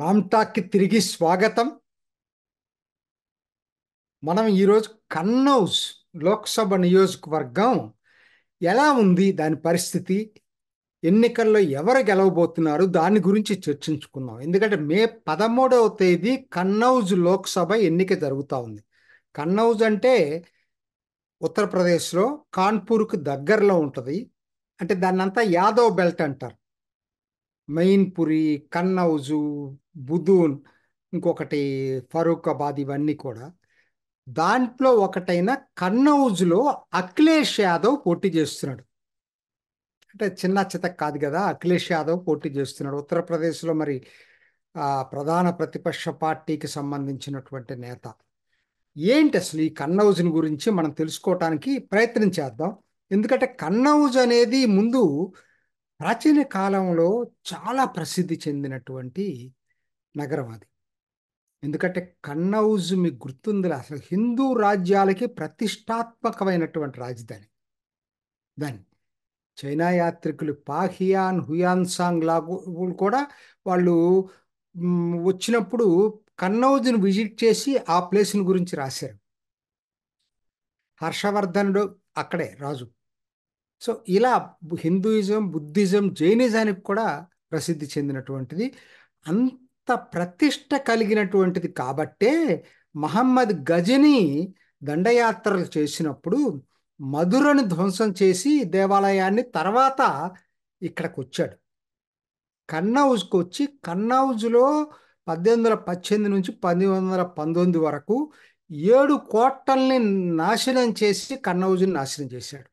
రామ్టాక్కి తిరిగి స్వాగతం. మనం ఈరోజు కన్నౌజ్ లోక్సభ నియోజకవర్గం ఎలా ఉంది, దాని పరిస్థితి, ఎన్నికల్లో ఎవరు గెలవబోతున్నారు, దాని గురించి చర్చించుకుందాం. ఎందుకంటే మే 13వ తేదీ కన్నౌజ్ లోక్సభ ఎన్నిక జరుగుతూ ఉంది. కన్నౌజ్ అంటే ఉత్తరప్రదేశ్లో కాన్పూర్కు దగ్గరలో ఉంటుంది. అంటే దాన్నంతా యాదవ్ బెల్ట్ అంటారు. మెయిన్పురి, కన్నౌజు, బుదూన్, ఇంకొకటి ఫరూఖాబాద్, ఇవన్నీ కూడా. దాంట్లో ఒకటైన కన్నౌజ్లో అఖిలేష్ యాదవ్ పోటీ చేస్తున్నాడు. అంటే చిన్న చితక్ కాదు కదా, అఖిలేష్ యాదవ్ పోటీ చేస్తున్నాడు ఉత్తరప్రదేశ్లో. మరి ప్రధాన ప్రతిపక్ష పార్టీకి సంబంధించినటువంటి నేత. ఏంటి అసలు ఈ కన్నౌజ్ని గురించి మనం తెలుసుకోవటానికి ప్రయత్నం చేద్దాం. ఎందుకంటే కన్నౌజ్ అనేది ముందు ప్రాచీన కాలంలో చాలా ప్రసిద్ధి చెందినటువంటి నగరం అది. ఎందుకంటే కన్నౌజ్ మీకు గుర్తుందిలే, అసలు హిందూ రాజ్యాలకి ప్రతిష్టాత్మకమైనటువంటి రాజధాని. దాన్ని చైనా యాత్రికులు పాహియాన్, హుయాన్సాంగ్ లాగు కూడా వాళ్ళు వచ్చినప్పుడు కన్నౌజ్ని విజిట్ చేసి ఆ ప్లేస్ని గురించి రాశారు. హర్షవర్ధనుడు అక్కడే రాజు. సో ఇలా హిందూయిజం, బుద్ధిజం, జైనిజానికి కూడా ప్రసిద్ధి చెందినటువంటిది. అంత ప్రతిష్ట కలిగినటువంటిది కాబట్టే మహమ్మద్ గజని దండయాత్రలు చేసినప్పుడు మధురను ధ్వంసం చేసి దేవాలయాన్ని తర్వాత ఇక్కడికి వచ్చాడు. కన్నౌజ్కి వచ్చి కన్నౌజ్లో 1818 నుంచి 1919 వరకు 7 కోటల్ని నాశనం చేసి కన్నౌజ్ని నాశనం చేశాడు.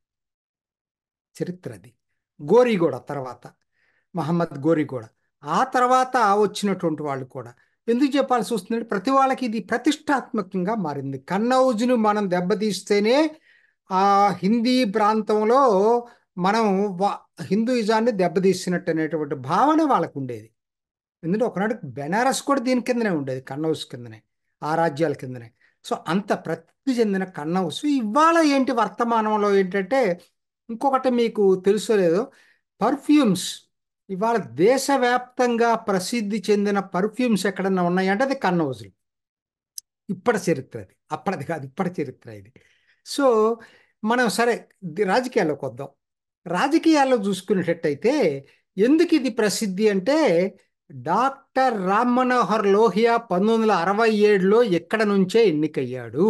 చరిత్ర అది. గోరీగూడ తర్వాత, మహమ్మద్ గోరీగూడ. ఆ తర్వాత వచ్చినటువంటి వాళ్ళు కూడా. ఎందుకు చెప్పాల్సి వస్తుంది? ప్రతి వాళ్ళకి ఇది ప్రతిష్టాత్మకంగా మారింది. కన్నౌజ్ను మనం దెబ్బతీస్తేనే ఆ హిందీ ప్రాంతంలో మనం హిందూయిజాన్ని దెబ్బతీసినట్టు అనేటువంటి భావన వాళ్ళకు ఉండేది. ఎందుకంటే ఒకనాడు బెనారస్ కూడా దీని కిందనే ఉండేది, కన్నౌజ్ కిందనే, ఆ రాజ్యాల కిందనే. సో అంత ప్రసిద్ధి చెందిన కన్నౌజ్ ఇవాళ ఏంటి వర్తమానంలో ఏంటంటే, ఇంకొకటి మీకు తెలుసో లేదో, పర్ఫ్యూమ్స్. ఇవాళ దేశవ్యాప్తంగా ప్రసిద్ధి చెందిన పర్ఫ్యూమ్స్ ఎక్కడన్నా ఉన్నాయంటే అది కన్నౌజ్. ఇప్పటి చరిత్ర అది, అప్పటిది కాదు, ఇప్పటి చరిత్ర ఇది. సో మనం సరే రాజకీయాల్లోకి వద్దాం. రాజకీయాల్లో చూసుకునేటట్టయితే ఎందుకు ఇది ప్రసిద్ధి అంటే, డాక్టర్ రామ్ మనోహర్ లోహియా 1967లో ఎక్కడ నుంచే ఎన్నికయ్యాడు,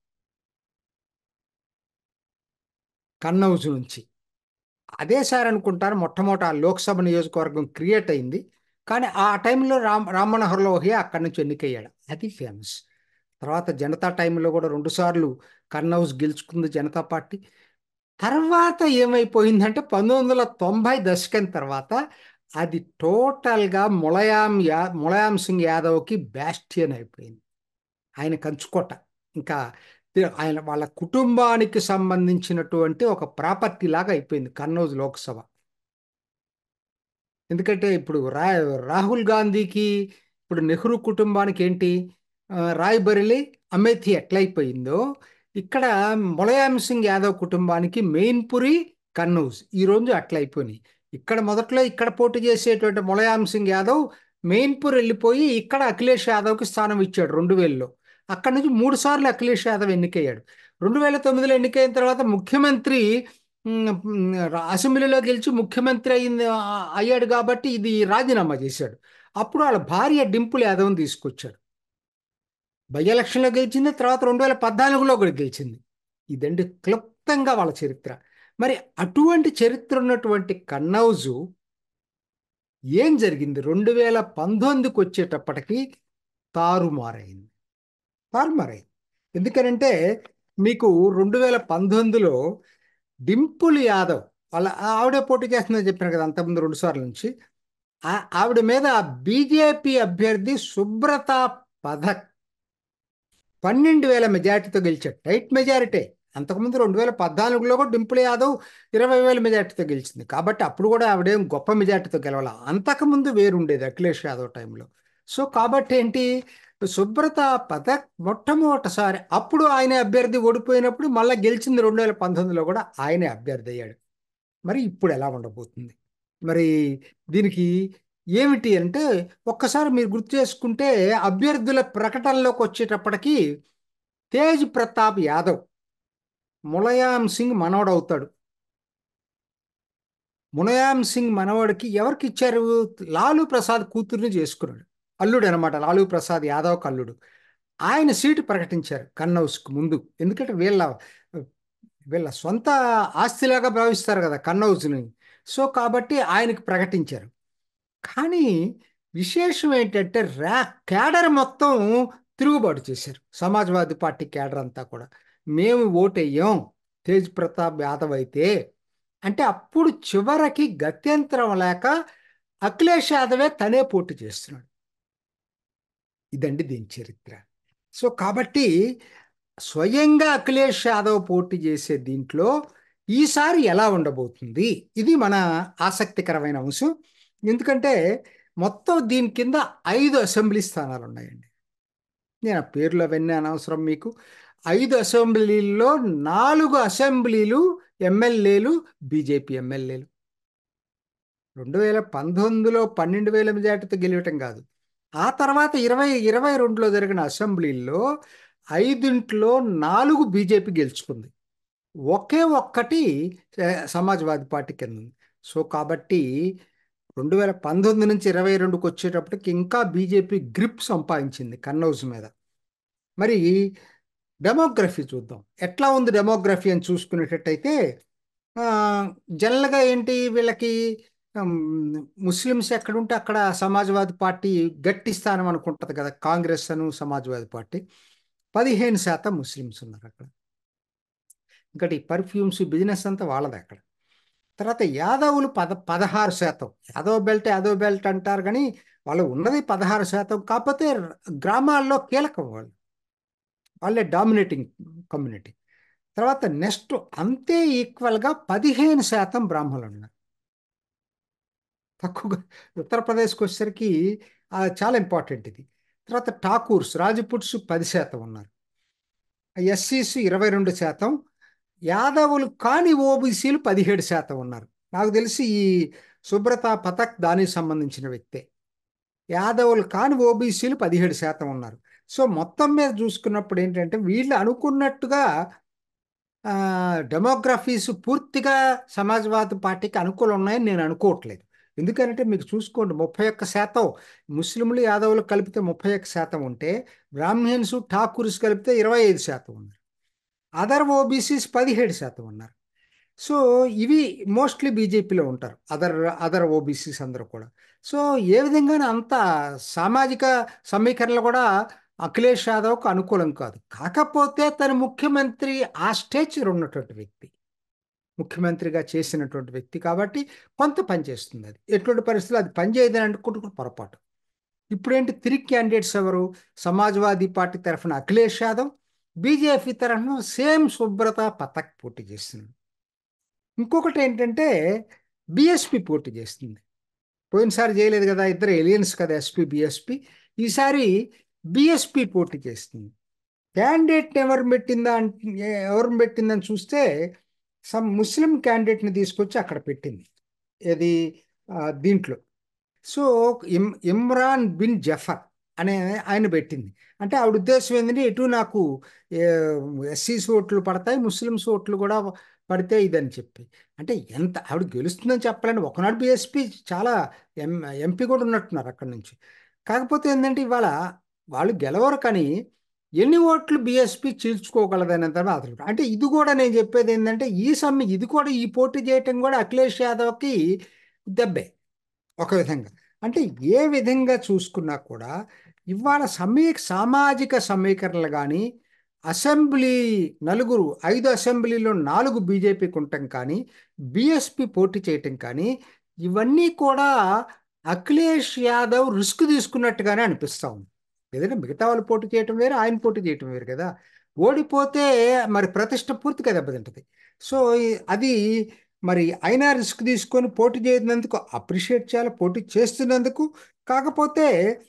కన్నౌజ్ నుంచి. అదే సార్ అనుకుంటారు మొట్టమొదట లోక్సభ నియోజకవర్గం క్రియేట్ అయింది. కానీ ఆ టైంలో రామ్ మనోహర్ లోహియా అక్కడి నుంచి ఎన్నికయ్యాడు. అది ఫేమస్. తర్వాత జనతా టైంలో కూడా 2 సార్లు కన్నౌజ్ గెలుచుకుంది జనతా పార్టీ. తర్వాత ఏమైపోయిందంటే 1990 దశకం తర్వాత అది టోటల్గా ములాయం సింగ్ యాదవ్కి బ్యాస్టియన్ అయిపోయింది. ఆయన కంచుకోట. ఇంకా ఆయన వాళ్ళ కుటుంబానికి సంబంధించినటువంటి ఒక ప్రాపర్టీ లాగా అయిపోయింది కన్నౌజ్ లోక్సభ. ఎందుకంటే ఇప్పుడు రాహుల్ గాంధీకి, ఇప్పుడు నెహ్రూ కుటుంబానికి ఏంటి, రాయ్బరేలీ, అమేథీ ఎట్లయిపోయిందో, ఇక్కడ ములాయం సింగ్ యాదవ్ కుటుంబానికి మెయిన్పురి, కన్నౌజ్ ఈ రోజు అట్లయిపోయినాయి. ఇక్కడ మొదట్లో ఇక్కడ పోటీ చేసేటువంటి ములాయం సింగ్ యాదవ్ మెయిన్పూర్ వెళ్ళిపోయి ఇక్కడ అఖిలేష్ యాదవ్కి స్థానం ఇచ్చాడు 2000లో. అక్కడి నుంచి 3 సార్లు అఖిలేష్ యాదవ్ ఎన్నికయ్యాడు. 2009లో ఎన్నికైన తర్వాత ముఖ్యమంత్రి, అసెంబ్లీలో గెలిచి ముఖ్యమంత్రి అయ్యాడు కాబట్టి ఇది రాజీనామా చేశాడు. అప్పుడు వాళ్ళ భార్య డింపుల్ యాదవ్ని తీసుకొచ్చాడు. బై ఎలక్షన్లో గెలిచింది, తర్వాత 2014లో కూడా గెలిచింది. ఇదండి క్లుప్తంగా వాళ్ళ చరిత్ర. మరి అటువంటి చరిత్ర ఉన్నటువంటి కన్నౌజు ఏం జరిగింది 2019కి వచ్చేటప్పటికి? తారుమారైంది. ఎందుకనంటే మీకు 2019లో డింపుల్ యాదవ్ వాళ్ళ ఆవిడే పోటీ చేస్తుందని చెప్పాను కదా అంతకుముందు 2 సార్ల నుంచి. ఆవిడ మీద బీజేపీ అభ్యర్థి సుబ్రత పథక్ 12,000 మెజార్టీతో గెలిచాడు. Tight majority. అంతకుముందు 2014లో కూడా డింపుల్ యాదవ్ 20,000 మెజార్టీతో గెలిచింది. కాబట్టి అప్పుడు కూడా ఆవిడేం గొప్ప మెజార్టీతో గెలవాల. అంతకుముందు వేరుండేది అఖిలేష్ యాదవ్ టైంలో. సో కాబట్టి ఏంటి, సుబ్రత పథక్ మొట్టమొదటిసారి అప్పుడు ఆయన అభ్యర్థి ఓడిపోయినప్పుడు మళ్ళీ గెలిచింది 2019లో కూడా ఆయనే అభ్యర్థి అయ్యాడు. మరి ఇప్పుడు ఎలా ఉండబోతుంది? మరి దీనికి ఏమిటి అంటే ఒక్కసారి మీరు గుర్తు చేసుకుంటే అభ్యర్థుల ప్రకటనలోకి వచ్చేటప్పటికి తేజ్ ప్రతాప్ యాదవ్ ములాయం సింగ్ మనవడవుతాడు. ములాయం సింగ్ మనవడికి ఎవరికి ఇచ్చారు? లాలూ ప్రసాద్ కూతుర్ని చేసుకున్నాడు. అల్లుడు అనమాట, లాలూ ప్రసాద్ యాదవ్ అల్లుడు. ఆయన సీటు ప్రకటించారు కన్నౌజ్కు ముందు. ఎందుకంటే వీళ్ళ వీళ్ళ సొంత ఆస్తిలాగా భావిస్తారు కదా కన్నౌజ్ని. సో కాబట్టి ఆయనకు ప్రకటించారు. కానీ విశేషం ఏంటంటే క్యాడర్ మొత్తం తిరుగుబాటు చేశారు. సమాజ్వాదీ పార్టీ క్యాడర్ అంతా కూడా మేము ఓటెయ్యం తేజ్ ప్రతాప్ యాదవ్ అయితే. అంటే అప్పుడు చివరికి గత్యంతరం లేక అఖిలేష్ యాదవే తనే పోటీ చేస్తున్నాడు. ఇదండి దీని చరిత్ర. సో కాబట్టి స్వయంగా అఖిలేష్ యాదవ్ పోటీ చేసే దీంట్లో ఈసారి ఎలా ఉండబోతుంది, ఇది మన ఆసక్తికరమైన అంశం. ఎందుకంటే మొత్తం దీని కింద 5 అసెంబ్లీ స్థానాలు ఉన్నాయండి. నేను ఆ పేర్లు అవన్నీ అనవసరం మీకు. 5 అసెంబ్లీల్లో 4 అసెంబ్లీలు ఎమ్మెల్యేలు బీజేపీ ఎమ్మెల్యేలు. 2019లో 12,000 మెజార్టీతో గెలవటం కాదు, ఆ తర్వాత 2022లో జరిగిన అసెంబ్లీల్లో 5లో 4 బీజేపీ గెలుచుకుంది. ఒకే ఒక్కటి సమాజ్వాదీ పార్టీ కింద ఉంది. సో కాబట్టి 2019 నుంచి 2022కి వచ్చేటప్పటికి ఇంకా బీజేపీ గ్రిప్ సంపాదించింది కన్నౌజ్ మీద. మరి డెమోగ్రఫీ చూద్దాం ఎట్లా ఉంది. డెమోగ్రఫీ అని చూసుకునేటట్టయితే ఆ, జనరల్గా ఏంటి వీళ్ళకి, ఉమ్, ముస్లిమ్స్ ఎక్కడుంటే అక్కడ సమాజ్వాదీ పార్టీ గట్టి స్థానం అనుకుంటుంది కదా. కాంగ్రెస్ అను సమాజ్వాదీ పార్టీ 15% ముస్లిమ్స్ ఉన్నారు అక్కడ. ఇంకటి పర్ఫ్యూమ్స్ బిజినెస్ అంతా వాళ్ళది అక్కడ. తర్వాత యాదవులు 16%. యాదవ్ బెల్ట్ అంటారు కానీ వాళ్ళు ఉన్నది 16%. కాకపోతే గ్రామాల్లో కీలకం వాళ్ళు, వాళ్ళే డామినేటింగ్ కమ్యూనిటీ. తర్వాత నెక్స్ట్ అంతే ఈక్వల్గా 15% బ్రాహ్మణులు ఉన్నారు. తక్కువగా ఉత్తరప్రదేశ్కి వచ్చేసరికి చాలా ఇంపార్టెంట్ ఇది. తర్వాత ఠాకూర్స్ రాజ్పుట్స్ 10% ఉన్నారు. ఎస్సీస్ 22%. యాదవులు కాని ఓబీసీలు 17% ఉన్నారు. నాకు తెలిసి ఈ సుబ్రత పథక్ దానికి సంబంధించిన వ్యక్తే. యాదవులు కాని ఓబీసీలు 17% ఉన్నారు. సో మొత్తం మీద చూసుకున్నప్పుడు ఏంటంటే వీళ్ళు అనుకున్నట్టుగా డెమోగ్రఫీస్ పూర్తిగా సమాజ్వాదీ పార్టీకి అనుకూలం ఉన్నాయని నేను అనుకోవట్లేదు. ఎందుకంటే మీకు చూసుకోండి 31% ముస్లింలు యాదవులు కలిపితే 31% ఉంటే బ్రాహ్మణ్స్ ఠాకూర్స్ కలిపితే 25% ఉన్నారు. అదర్ ఓబీసీస్ 17% ఉన్నారు. సో ఇవి మోస్ట్లీ బీజేపీలో ఉంటారు, అదర్ ఓబీసీస్ అందరూ కూడా. సో ఏ విధంగానే అంత సామాజిక సమీకరణలు కూడా అఖిలేష్ యాదవ్కు అనుకూలం కాదు. కాకపోతే తను ముఖ్యమంత్రి ఆ స్టేచర్ ఉన్నటువంటి వ్యక్తి, ముఖ్యమంత్రిగా చేసినటువంటి వ్యక్తి కాబట్టి కొంత పనిచేస్తుంది. అది ఎటువంటి పరిస్థితులు అది పనిచేయదని అనుకుంటూ పొరపాటు. ఇప్పుడేంటి తిరిగి క్యాండిడేట్స్ ఎవరు? సమాజ్వాదీ పార్టీ తరఫున అఖిలేష్ యాదవ్, బీజేపీ తరఫున సేమ్ సుబ్రత పథక్ పోటీ చేస్తుంది. ఇంకొకటి ఏంటంటే బిఎస్పి పోటీ చేస్తుంది. పోయినసారి చేయలేదు కదా, ఇద్దరు ఎలియన్స్ కదా ఎస్పీ బిఎస్పి. ఈసారి బిఎస్పి పోటీ చేస్తుంది. క్యాండిడేట్ ఎవరు పెట్టిందని చూస్తే సమ్ ముస్లిం క్యాండిడేట్ని తీసుకొచ్చి అక్కడ పెట్టింది. ఏది దీంట్లో. సో ఇమ్రాన్ బిన్ జఫర్ అనే ఆయన పెట్టింది. అంటే ఆవిడ ఉద్దేశం ఏంటంటే ఎటు నాకు ఎస్సీస్ ఓట్లు పడతాయి, ముస్లిమ్స్ ఓట్లు కూడా పడితే ఇదని చెప్పి. అంటే ఎంత ఆవిడ గెలుస్తుందని చెప్పాలండి. ఒకనాడు బిఎస్పి చాలా ఎం ఎంపీ కూడా ఉన్నట్టున్నారు అక్కడి నుంచి. కాకపోతే ఏంటంటే ఇవాళ వాళ్ళు గెలవరు కానీ ఎన్ని ఓట్లు బిఎస్పి చీల్చుకోగలదనేది మాత్రం. అంటే ఇది కూడా నేను చెప్పేది ఏంటంటే ఇది కూడా ఈ పోటీ చేయటం కూడా అఖిలేష్ యాదవ్కి దెబ్బే ఒక విధంగా. అంటే ఏ విధంగా చూసుకున్నా కూడా ఇవాళ సామాజిక సమీకరణలు కానీ అసెంబ్లీ 5 అసెంబ్లీలో 4 బీజేపీకి ఉండటం కానీ బిఎస్పి పోటీ చేయటం కానీ ఇవన్నీ కూడా అఖిలేష్ యాదవ్ రిస్క్ తీసుకున్నట్టుగానే అనిపిస్తూ ఉంది. ఏదైనా మిగతా వాళ్ళు పోటీ చేయటం వేరు, ఆయన పోటీ చేయటం వేరు కదా. ఓడిపోతే మరి ప్రతిష్ట పూర్తిగా దెబ్బతింటది. సో అది మరి అయినా రిస్క్ తీసుకొని పోటీ చేసినందుకు అప్రిషియేట్ చేయాలి, పోటీ చేస్తున్నందుకు. కాకపోతే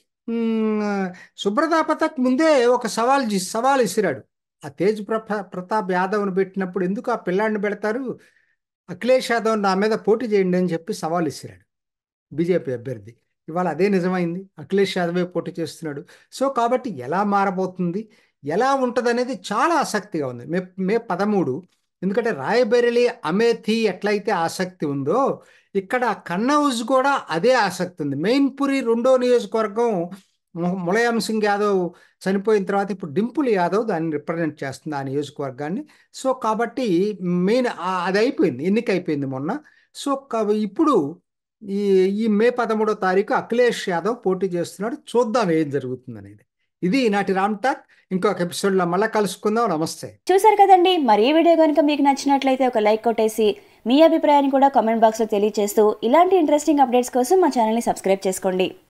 సుబ్రతా పథక్ ముందే ఒక సవాల్ ఇసిరాడు. ఆ తేజ్ ప్రతాప్ యాదవ్ను పెట్టినప్పుడు ఎందుకు ఆ పిల్లాడిని పెడతారు, అఖిలేష్ యాదవ్ నా మీద పోటీ చేయండి అని చెప్పి సవాల్ ఇసిరాడు బీజేపీ అభ్యర్థి. ఇవాళ అదే నిజమైంది. అఖిలేష్ యాదవే పోటీ చేస్తున్నాడు. సో కాబట్టి ఎలా మారబోతుంది, ఎలా ఉంటుంది అనేది చాలా ఆసక్తిగా ఉంది. మే 13. ఎందుకంటే రాయబరేలీ, అమేథీ ఎట్లయితే ఆసక్తి ఉందో ఇక్కడ కన్నౌజ్ కూడా అదే ఆసక్తి ఉంది. మెయిన్పురి రెండో నియోజకవర్గం ములాయం సింగ్ యాదవ్ చనిపోయిన తర్వాత ఇప్పుడు డింపుల్ యాదవ్ దాన్ని రిప్రజెంట్ చేస్తుంది ఆ నియోజకవర్గాన్ని. సో కాబట్టి మెయిన్ అది అయిపోయింది, ఎన్నిక అయిపోయింది మొన్న. సో ఇప్పుడు ఈ ఈ మే 13వ తారీఖు అఖిలేష్ యాదవ్ పోటీ చేస్తున్నాడు. చూద్దాం ఏం జరుగుతుంది అనేది. ఇది ఈనాటి రామ్ టాక్. ఇంకొక ఎపిసోడ్లో మళ్ళీ కలుసుకుందాం. నమస్తే. చూసారు కదండి, మరి ఈ వీడియో కనుక మీకు నచ్చినట్లయితే ఒక లైక్ కొట్టేసి మీ అభిప్రాయాన్ని కూడా కామెంట్ బాక్స్లో తెలియజేస్తూ ఇలాంటి ఇంట్రెస్టింగ్ అప్డేట్స్ కోసం మా ఛానల్ని సబ్స్క్రైబ్ చేసుకోండి.